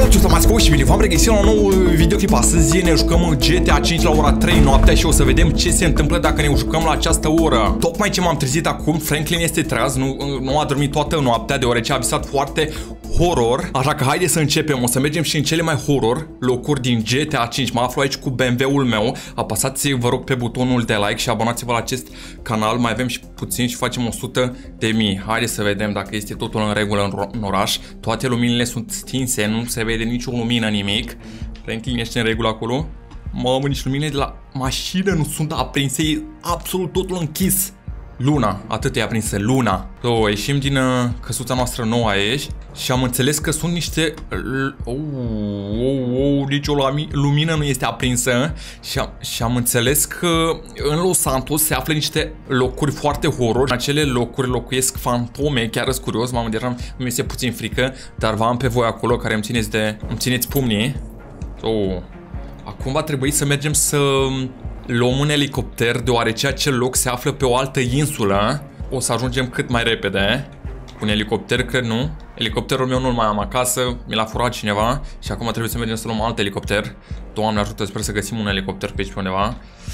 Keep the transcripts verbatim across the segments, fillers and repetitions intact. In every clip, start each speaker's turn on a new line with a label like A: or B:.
A: Salut, am ascultat și bine, v-am regăsit la un nou videoclip. Astăzi ne jucăm G T A cinci la ora trei noaptea și o să vedem ce se întâmplă dacă ne jucăm la această oră. Tocmai ce m-am trezit acum, Franklin este treaz, nu, nu a dormit toată noaptea deoarece a visat foarte horror. Așa că haide să începem, o să mergem și în cele mai horror locuri din G T A cinci. Mă aflu aici cu B M W-ul meu. Apăsați, vă rog, pe butonul de like și abonați-vă la acest canal. Mai avem și puțin și facem o sută de mii. Haide să vedem dacă este totul în regulă în, în oraș. Toate luminile sunt stinse, nu se vede nicio lumină, nimic. Franklin, ești în regulă acolo? Mamă, nici luminile de la mașină nu sunt aprinse, e absolut totul închis. Luna, atât e aprinsă, luna. So, ieșim din uh, căsuța noastră nouă aici și am înțeles că sunt niște... Oh, oh, oh, nici o lumină nu este aprinsă și am, și am înțeles că în Los Santos se află niște locuri foarte horror. În acele locuri locuiesc fantome, chiar răs curios, mamă, deja mi este puțin frică, dar v-am pe voi acolo care îmi țineți, de, îmi țineți pumnii. So, acum va trebui să mergem să... luăm un elicopter, deoarece acel loc se află pe o altă insulă. O să ajungem cât mai repede. Un elicopter, cred, nu? Elicopterul meu nu-l mai am acasă, mi l-a furat cineva și acum trebuie să mergem să luăm alt elicopter. Doamne ajută, sper să găsim un elicopter pe aici pe undeva.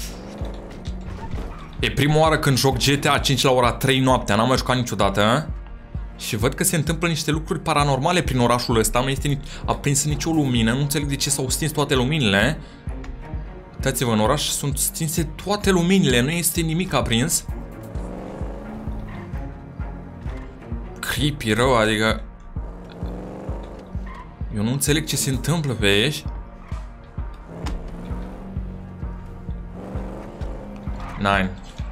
A: E prima oară când joc G T A cinci la ora trei noaptea, n-am mai jucat niciodată. Și văd că se întâmplă niște lucruri paranormale prin orașul ăsta, nu este aprinsă nicio lumină, nu înțeleg de ce s-au stins toate luminile. Uitați-vă, în oraș sunt stinse toate luminile, nu este nimic aprins. Creepy rău, adică... eu nu înțeleg ce se întâmplă pe aici. Nine.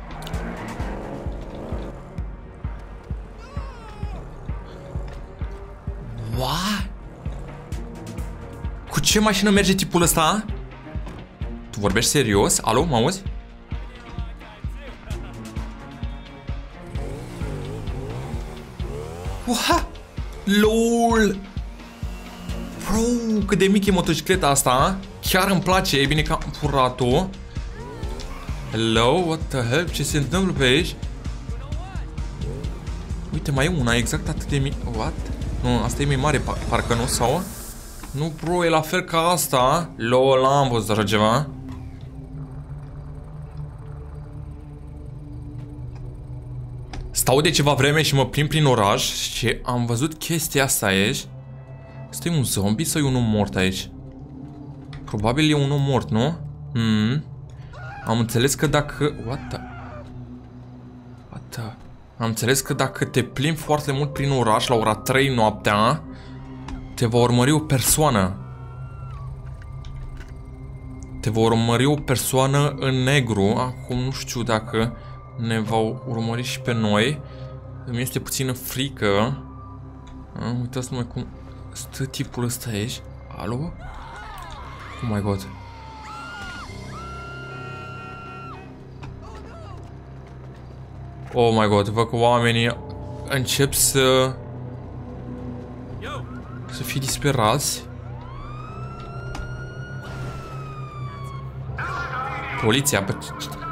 A: What? Cu ce mașină merge tipul ăsta? Tu vorbești serios? Alo, mă auzi? Uha! LOL! Bro, cât de mic e motocicleta asta? Chiar îmi place, e bine că am furat-o. Hello, what the hell? Ce se întâmplă pe aici? Uite, mai e una exact atât de mic. What? Nu, asta e mai mare, parcă nu, sau? Nu, bro, e la fel ca asta. LOL, am văzut așa ceva. Stau de ceva vreme și mă plimb prin oraș și am văzut chestia asta aici. Asta e un zombie sau e un om mort aici? Probabil e un om mort, nu? Hmm. Am înțeles că dacă... What the... What the... Am înțeles că dacă te plimbi foarte mult prin oraș la ora trei noaptea, te va urmări o persoană. Te va urmări o persoană în negru. Acum nu știu dacă ne va urmări și pe noi. Îmi este puțină frică. Uitați numai cum stă tipul ăsta aici. Alo? Oh my god. Oh my god, văd că oamenii încep să... să fie disperați. Poliția, bă...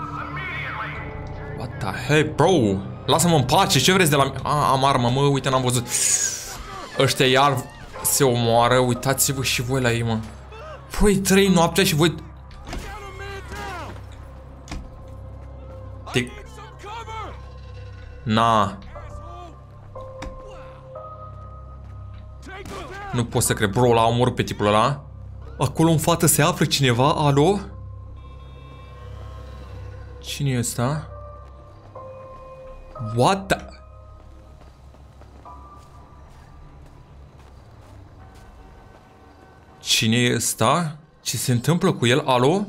A: What the hell, bro? Lasă-mă în pace, ce vreți de la mine? Ah, am armă, mă, uite, n-am văzut. Ăștia iar se omoară, uitați-vă și voi la ei, mă. Bro, e trei noaptea și voi... Te... Na. Nu pot să cred, bro, l-a omorât pe tipul ăla. Acolo în față se află cineva, alo? Cine e ăsta? What the... Cine e ăsta? Ce se întâmplă cu el? Alo?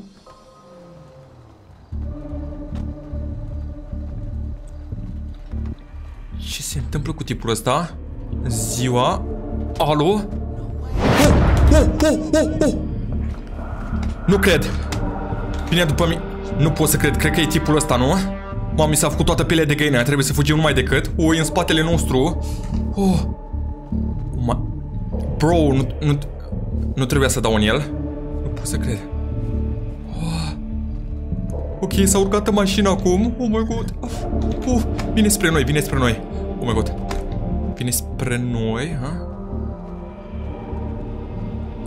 A: Ce se întâmplă cu tipul ăsta? Ziua? Alo? Oh, oh, oh, oh, oh. Nu cred. Vine după mine. Nu pot să cred. Cred că e tipul ăsta, nu? Mami, mi s-a făcut toată pielea de găină. Trebuie să fugim numai decât. O, e în spatele nostru. Oh. Ma... Bro, nu, nu, nu trebuia să dau în el. Nu pot să cred. Oh. Ok, s-a urcat în mașină acum. Oh my god. Oh. Vine spre noi, vine spre noi. Oh my god. Vine spre noi, ha?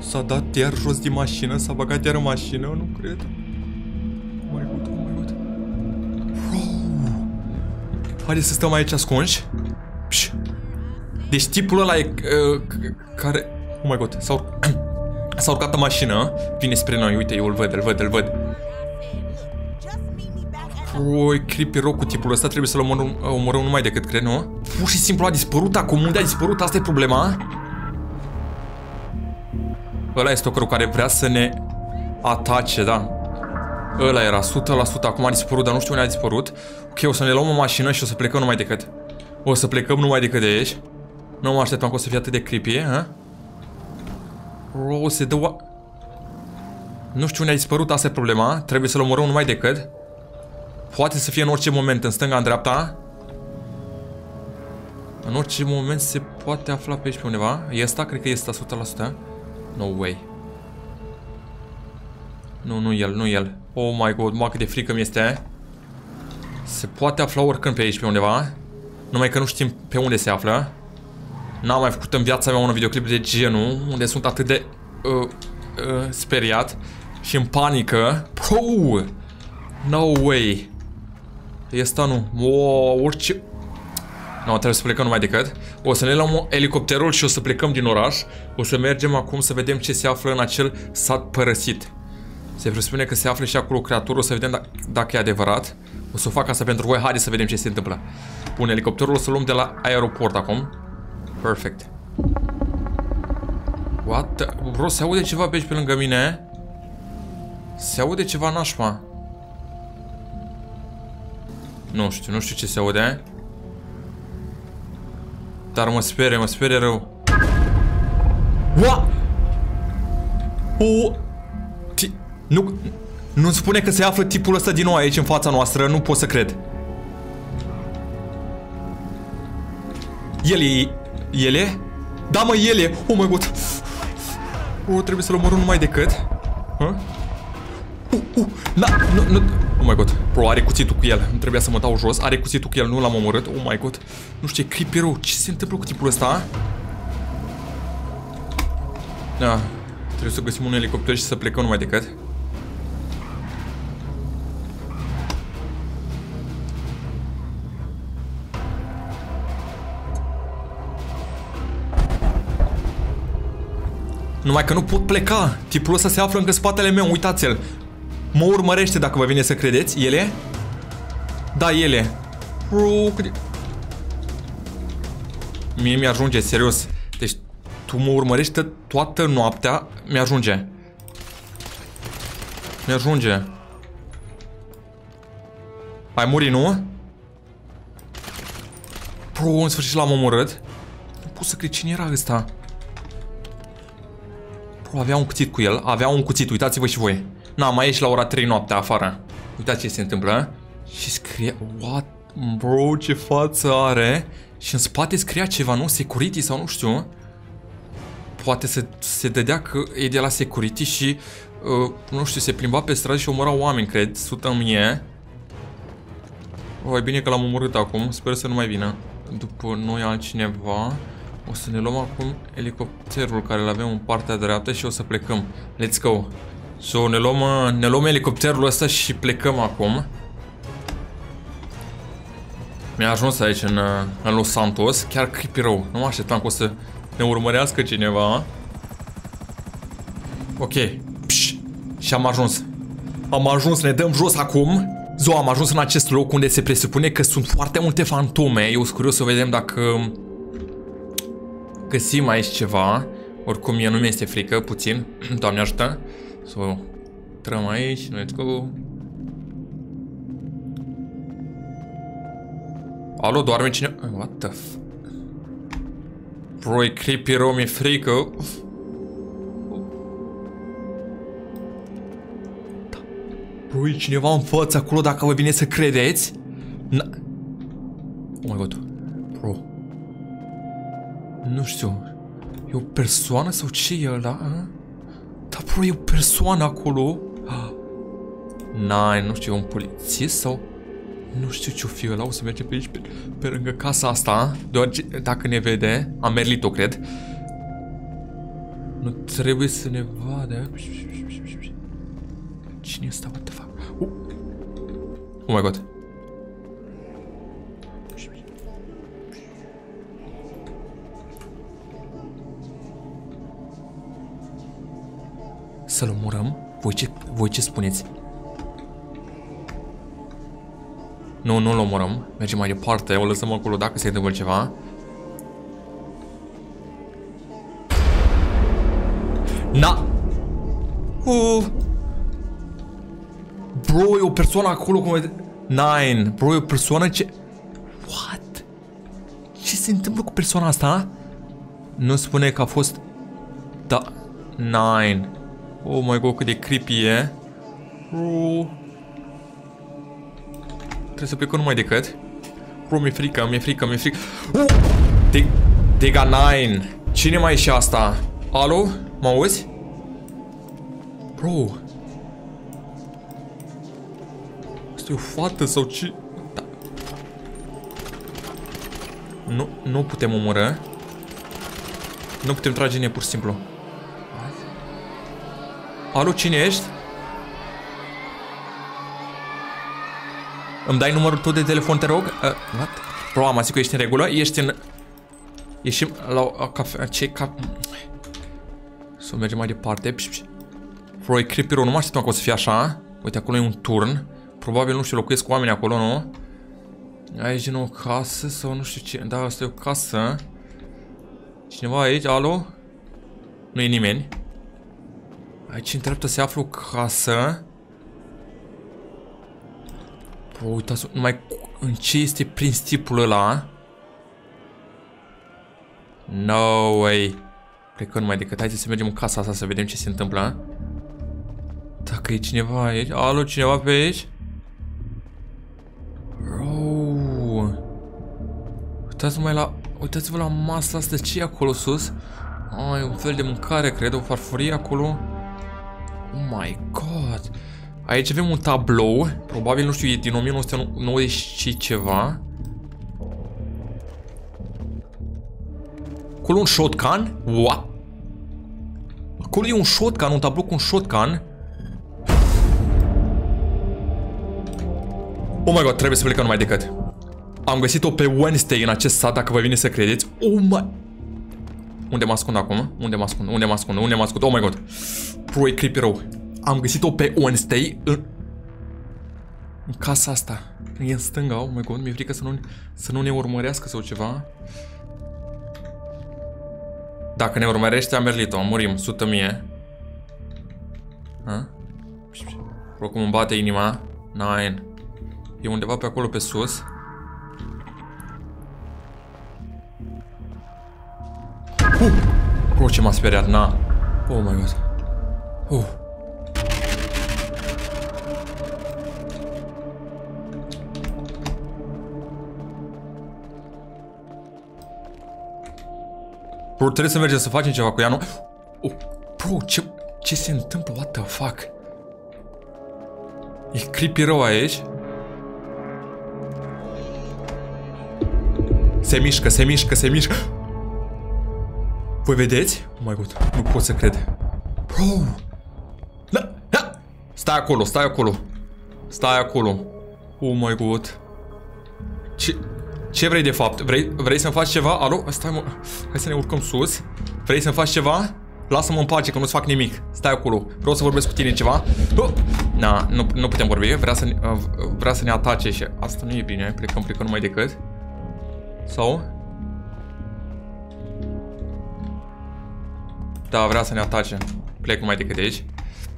A: S-a dat iar jos din mașină, s-a băgat iar în mașină, nu cred. Oh my god, oh my god. Haideți să stăm aici ascunși. Pș. Deci tipul ăla e uh, care... Oh my god, s-a ur... urcat în mașină. Vine spre noi, uite, eu îl văd, îl văd, îl văd. Oi, creepy rău cu tipul ăsta, trebuie să-l omorăm, omorăm numai decât, cred, nu? Pur și simplu a dispărut acum, unde a dispărut? Asta e problema. Ăla este stalkerul care vrea să ne atace, da. Ăla era, o sută la sută, acum a dispărut, dar nu știu unde a dispărut. Ok, o să ne luăm o mașină și o să plecăm numai decât. O să plecăm numai decât de aici. Nu mă așteptam că o să fie atât de creepy, ha? O, se dă... Nu știu unde a dispărut, asta e problema. Trebuie să-l omorăm numai decât. Poate să fie în orice moment, în stânga, în dreapta. În orice moment se poate afla pe aici pe undeva. E ăsta? Cred că e ăsta, o sută la sută. No way. Nu, nu el, nu el. Oh my god, mă, cât de frică mi-este. Se poate afla oricând pe aici pe undeva. Numai că nu știm pe unde se află. N-am mai făcut în viața mea un videoclip de genul, unde sunt atât de uh, uh, speriat și în panică. Pro! No way. E asta nu. Wow, orice... Nu, trebuie să plecăm numai decât. O să ne luăm elicopterul și o să plecăm din oraș. O să mergem acum să vedem ce se află în acel sat părăsit. Se presupune că se află și acolo creatură. O să vedem dacă, dacă e adevărat. O să fac asta pentru voi. Haideți să vedem ce se întâmplă. Bun, elicopterul o să luăm de la aeroport acum. Perfect. What the... Bro, se aude ceva pe aici pe lângă mine. Se aude ceva nașpa. Nu știu, nu știu ce se aude. Dar mă sperie, mă sperie rău. What? Oh. Nu, nu-mi spune că se află tipul ăsta din nou aici în fața noastră. Nu pot să cred. El e... El e? Da, mă, el e. Oh my god. Oh, trebuie să-l omorâm numai decât. Huh? Uh, uh, na, nu, nu. Oh my god. Bro, are cuțitul cu el. Nu trebuia să mă dau jos. Are cuțitul cu el, nu l-am omorât. Oh my god. Nu știu ce creepy rău. Ce se întâmplă cu tipul ăsta? Da. Trebuie să găsim un elicopter și să plecăm numai decât. Numai că nu pot pleca. Tipul ăsta se află încă în spatele meu. Uitați-l. Mă urmărește, dacă vă vine să credeți. El e? Da, el e. Bro, cât... Mie mi-ajunge, serios. Deci, tu mă urmărești toată noaptea. Mi-ajunge. Mi-ajunge. Ai murit, nu? Bro, în sfârșit l-am omorât. Nu pot să cred cine era ăsta. Bro, avea un cuțit cu el. Avea un cuțit, uitați-vă și voi. Na, mai ieși la ora trei noaptea afară. Uitați ce se întâmplă. Și scrie... What? Bro, ce față are. Și în spate scria ceva, nu? Security sau nu știu. Poate să se dădea că e de la security și... Uh, nu știu, se plimba pe stradă și omora oameni, cred. Sută în mie. Oh, e bine că l-am omorât acum. Sper să nu mai vină după noi altcineva. O să ne luăm acum elicopterul care îl avem în partea dreaptă și o să plecăm. Let's go. So, ne luăm, ne luăm elicopterul ăsta și plecăm acum. Mi-a ajuns aici în, în Los Santos. Chiar creepy rău. Nu mă așteptam că o să ne urmărească cineva. Ok. Pș. Și am ajuns. Am ajuns, ne dăm jos acum. Zo, am ajuns în acest loc unde se presupune că sunt foarte multe fantome. Eu sunt curios să vedem dacă găsim aici ceva. Oricum mie nu mi-este frică, puțin. Doamne ajută. So, intrăm aici, let's go. Alo, doarme cine... What the f... Bro, e creepy rău, mi-e frică. Bro, e cineva în față acolo, dacă vă vine să credeți. Na... Oh my god. Bro. Nu știu. E o persoană sau ce e ăla? A? Da, bro, e o persoană acolo. Nai, nu știu, e un polițist sau... Nu știu ce-o fi ăla, o să mergem pe aici, pe, pe lângă casa asta. Deoarece, dacă ne vede, am merlit-o, cred. Nu trebuie să ne vadă. Cine este? What the fuck? Uh. Oh my god. Să-l omorăm? Voi ce, voi ce spuneți? Nu, nu-l omorăm. Mergem mai departe, o lăsăm acolo dacă se întâmplă ceva. Na! Uh. Bro, e o persoană acolo cum e... Nine. Bro, e o persoană ce... What? Ce se întâmplă cu persoana asta? Nu spune că a fost... Da... Nine. Oh my god, cât de creepy e. Bro... Trebuie să plecăm numai decât. Bro, mi-e frică, mi-e frică, mi-e frică. Uh! De... Dega Nine. Cine mai e și asta? Alo? Mă auzi? Bro. Asta e o fată sau ce? Da. Nu, nu putem omoră. Nu putem trage în ea pur și simplu. Alo, cine ești? Îmi dai numărul tău de telefon, te rog? Uh, what? Bro, am zis că ești în regulă? Ești în... Ieșim la o cafea... Ce ca... Să mergem mai departe. Pș, pș. Bro, e creepy rău. Nu mă așteptam că o să fie așa. Uite, acolo e un turn. Probabil, nu știu, locuiesc cu oameni acolo, nu? Aici e o casă sau nu știu ce... Da, asta e o casă. Cineva aici? Alo? Nu e nimeni. Aici în dreapta se află o casă. Bro, uitați, numai în ce este prins tipul ăla. No way. Plecăm numai decât. Haideți să mergem în casa asta să vedem ce se întâmplă. Dacă e cineva aici. Alo, cineva pe aici? Bro. Uitați-vă la... Uitați-vă la masa asta. Ce e acolo sus? Ah, e un fel de mâncare, cred. O farfurie acolo. Oh my god. Aici avem un tablou. Probabil, nu știu, e din o mie nouă sute nouăzeci și ceva. Acolo un shotgun? What? Acolo e un shotgun, un tablou cu un shotgun. Oh my god, trebuie să plecăm numai decât. Am găsit-o pe Wednesday în acest sat, dacă vă vine să credeți. Oh my... Unde mă ascund acum? Unde mă ascund? Unde mă ascund? Unde mă ascund? Oh my god. Bro, e creepy rău. Am găsit-o pe Wednesday în... În casa asta. E în stânga, oh my god, mi-e frică să nu, să nu ne urmărească sau ceva. Dacă ne urmărește, am merlit-o, murim, o sută mie. Bro, cum îmi bate inima. Nine. E undeva pe acolo pe sus. Uh! Bro, ce m-a speriat, na. Oh my god. Uh. Bro, trebuie să mergem să facem ceva cu ea, nu? Oh, bro, ce, ce se întâmplă? What the fuck? E creepy rău aici. Se mișcă, se mișcă, se mișcă. Voi vedeți? Oh my god, nu pot să cred. Bro! Da, da. Stai acolo, stai acolo. Stai acolo. Oh my god. Ce... Ce vrei de fapt? Vrei, vrei să-mi faci ceva? Alo? Stai, mă. Hai să ne urcăm sus. Vrei să-mi faci ceva? Lasă-mă în pace că nu-ți fac nimic. Stai acolo. Vreau să vorbesc cu tine ceva. Oh! Na, nu, nu putem vorbi. Vrea să, uh, vrea să ne atace și asta nu e bine. Plecăm, plecăm numai decât. Sau? Da, vrea să ne atace. Plec numai decât de aici.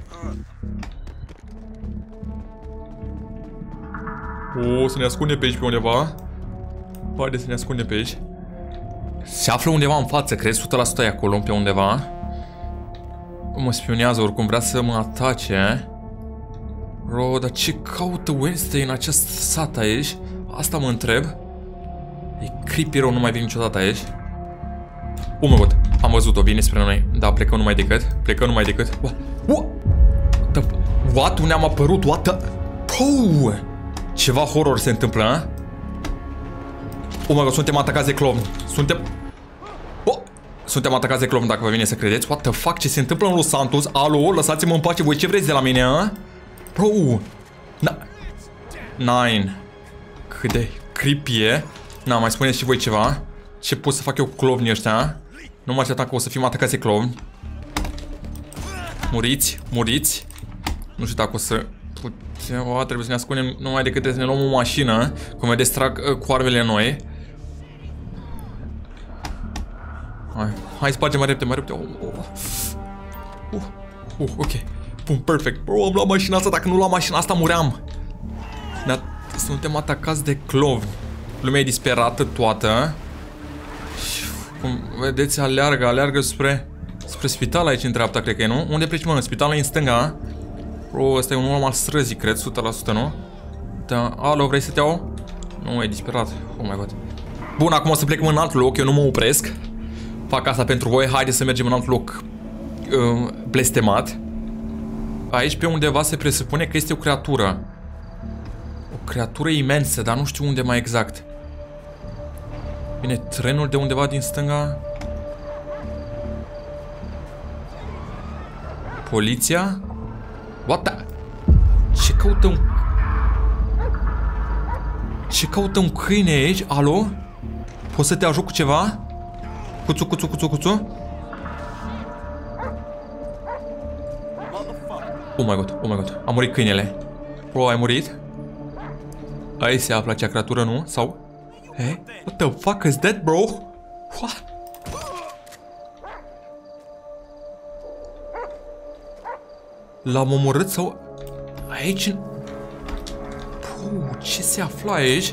A: O, să ne ascunde pe aici pe undeva. Haide să ne ascunde pe aici. Se află undeva în față, crezi? o sută la sută e acolo, pe undeva. Mă spionează, oricum vrea să mă atace. Bro, dar ce caută Wednesday în acest sat aici? Asta mă întreb. E creepy rău, nu mai vine niciodată aici. Oh my god, am văzut-o, vine spre noi. Da, plecăm numai decât. Plecăm numai decât. What? What? What? Unde am apărut? What the... Bro! Ceva horror se întâmplă, a? Oh my god, suntem atacați de clown. Suntem... Oh! Suntem atacați de clown, dacă vă vine să credeți. What the fuck? Ce se întâmplă în Los Santos? Alo, lăsați-mă în pace. Voi ce vreți de la mine, a? Bro. Na. Nine. Cât de creepy e. Na, mai spuneți și voi ceva. Ce pot să fac eu cu clovnii ăștia? Nu mă așteptam că o să fim atacați de clovni. Muriți, muriți. Nu știu dacă o să putem. O, trebuie să ne ascundem numai decât să ne luăm o mașină. Cum vedeți, trag uh, cu armele noi. Hai, hai spargem mai repede, mai repede. Oh, oh. Uh, uh, ok. Bun, perfect. Bro, am luat mașina asta. Dacă nu luam mașina asta, muream. Dar suntem atacați de clovni. Lumea e disperată toată. Și, cum vedeți, aleargă, aleargă spre, spre spital aici în dreapta, cred că e, nu? Unde pleci, mă? Spitalul e în stânga. Bro, ăsta e un om al străzii, cred, o sută la sută, nu? Da, alo, vrei să te iau? Nu, e disperat. Oh my god. Bun, acum o să plecăm în alt loc, eu nu mă opresc. Fac asta pentru voi, haideți să mergem în alt loc uh, blestemat. Aici pe undeva se presupune că este o creatură. O creatură imensă, dar nu știu unde mai exact. Vine trenul de undeva din stânga. Poliția? What the... Ce caută un... Ce caută un câine aici? Alo? Poți să te ajut cu ceva? Cuțu, cuțu, cuțu, cuțu? Oh my god, oh my god. A murit câinele. Bro, ai murit? Aici se află acea creatură, nu? Sau? Hey? What the fuck is that, bro? What? L-am omorât sau... Aici... Bro, ce se află aici?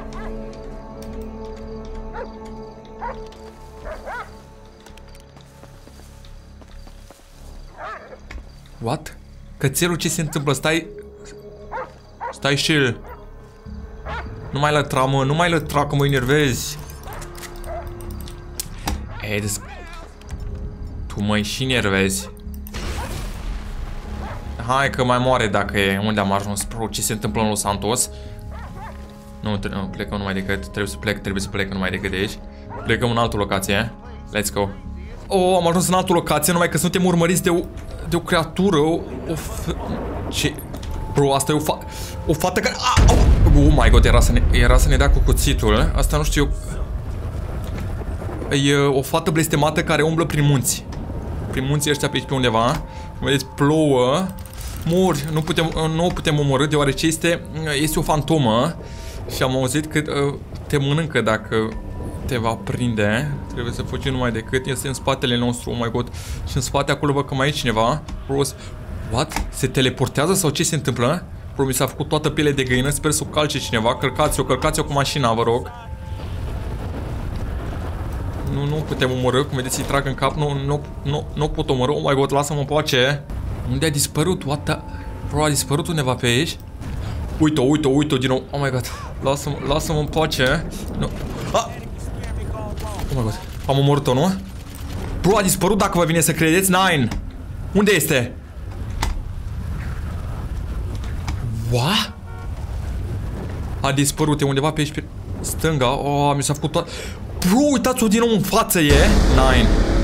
A: What? Cățelul, ce se întâmplă? Stai... Stai și el. Nu mai lătra, mă, nu mai lătra, că mă enervezi. Ei, des... Tu mă și enervezi. Hai că mai moare dacă e. Unde am ajuns? Bro, ce se întâmplă în Los Santos? Nu, nu, plecăm numai decât. Trebuie să plec, trebuie să plec numai decât de aici. Plecăm în altă locație. Let's go. Oh, am ajuns în altă locație, numai că suntem urmăriți de o, de o creatură. O, o ce? Bro, asta e o, fa o fată care... Ah, oh. oh my god, era să, ne, era să ne dea cu cuțitul. Asta nu știu eu. E o fată blestemată care umblă prin munți. Prin munții ăștia pe aici pe undeva. Vedeți, plouă. Mori, nu putem, nu o putem omorâ deoarece este, este o fantomă. Și am auzit că uh, te mănâncă dacă te va prinde. Trebuie să fugim numai decât. Este în spatele nostru, oh my god. Și în spate acolo văd că mai e cineva. Bros. What? Se teleportează sau ce se întâmplă? Bro, mi s-a făcut toată pielea de găină. Sper să o calce cineva. Călcați-o, călcați-o cu mașina, vă rog. Nu, nu putem omorâ. Cum vedeți, îi trag în cap. Nu, nu, nu, nu pot omorâ. Oh my god, lasă-mă în pace. Unde a dispărut? What the... Bro, a dispărut undeva pe aici. Uite-o, uite-o, uite-o din nou. Oh my god. Lasă-mă, lasă-mă în pace. Nu. Ah! Oh my god. Am omorât-o, nu? Bro, a dispărut, dacă vă vine să credeți. Nine. Unde este? What? A dispărut, e undeva pe aici pe stânga. Oh, mi s-a făcut toată... Bro, uitați-o din nou în față, e? Nine.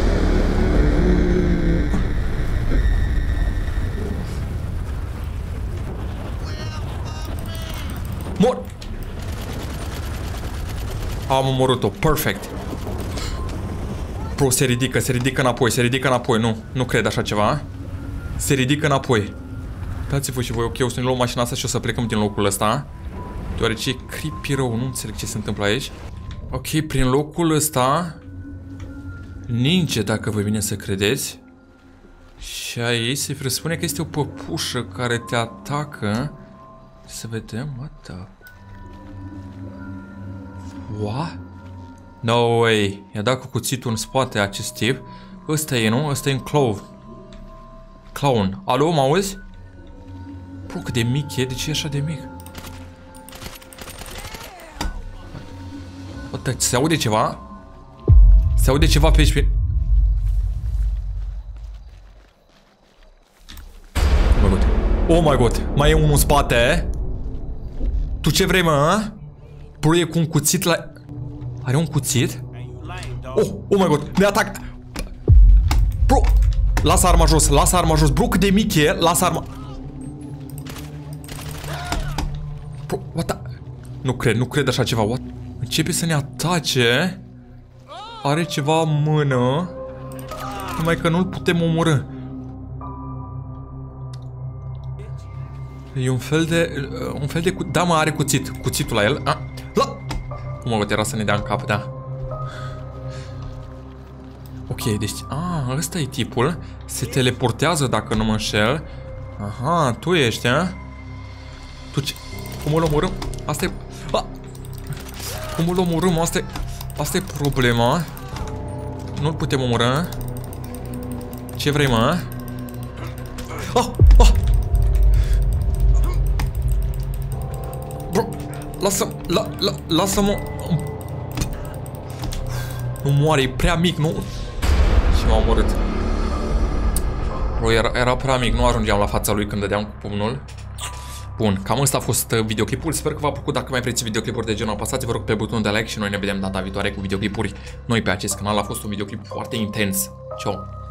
A: Mor. Am omorât-o, perfect. Bro, se ridică, se ridică înapoi, se ridică înapoi. Nu, nu cred așa ceva. Se ridică înapoi. Dați-vă și voi, ok, o să ne luăm mașina asta și o să plecăm din locul ăsta. Deoarece e creepy rău, nu înțeleg ce se întâmplă aici. Ok, prin locul ăsta ninge, dacă vă vine să credeți. Și aici se presupune că este o păpușă care te atacă. Să vedem, what the... What? No way. I-a dat cu cuțitul în spate acest tip. Ăsta e, nu? Ăsta e un clown. Clown. Alo, mă auzi? Bro, cât de mic e? De ce e așa de mic? What? Se aude ceva? Se aude ceva pe aici pe... Oh my god. Oh my god. Mai e unul în spate. Tu ce vrei, mă? Bro, e cu un cuțit la... Are un cuțit? Oh, oh my god. Ne atac. lasă arma jos, lasă arma jos. Bro, cât de mic e, lasă arma. Bro, what the... Nu cred, nu cred așa ceva. What? Începe să ne atace. Are ceva în mână. Numai că nu-l putem omorâ. E un fel de... Un fel de... Cu... Da, mă, are cuțit. Cuțitul la el. Ah, la... Mă, era să ne dea în cap, da. Ok, deci... A, ăsta e tipul. Se teleportează, dacă nu mă înșel. Aha, tu ești, a? Tu ce... Cum îl omorâm? Asta e... Ah! Cum îl omorâm? Asta e... Asta e problema. Nu-l putem omorâ. Ce vrei, mă? Ah! Ah! Bro, lasă-mă, la, la, lasă-mă. Nu moare, e prea mic, nu? Și m-a omorât. Bro, era, era prea mic, nu ajungeam la fața lui când dădeam cu pumnul. Bun, cam ăsta a fost videoclipul. Sper că v-a plăcut. Dacă mai vreți videoclipuri de genul, apăsați, vă rog, pe butonul de like și noi ne vedem data viitoare cu videoclipuri noi pe acest canal. A fost un videoclip foarte intens. Ciao!